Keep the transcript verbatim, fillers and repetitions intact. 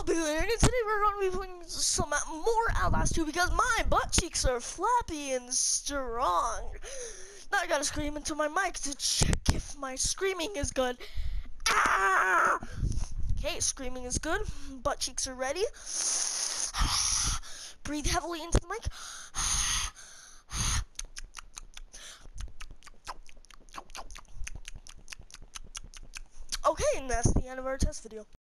Billy, and today we're going to be playing some more Outlast two because my butt cheeks are flappy and strong. Now I gotta scream into my mic to check if my screaming is good. Ah! Okay, screaming is good. Butt cheeks are ready. Breathe heavily into the mic. Okay, and that's the end of our test video.